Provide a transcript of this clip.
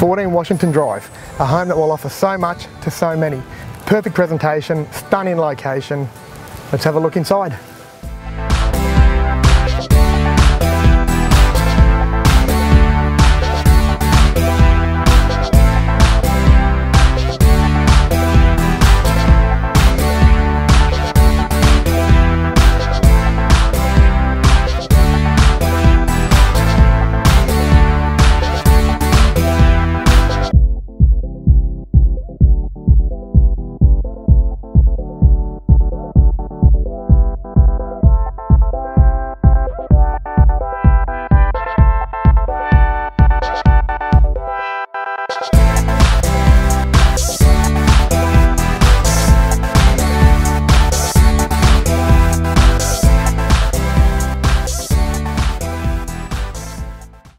14 Washington Drive, a home that will offer so much to so many. Perfect presentation, stunning location. Let's have a look inside.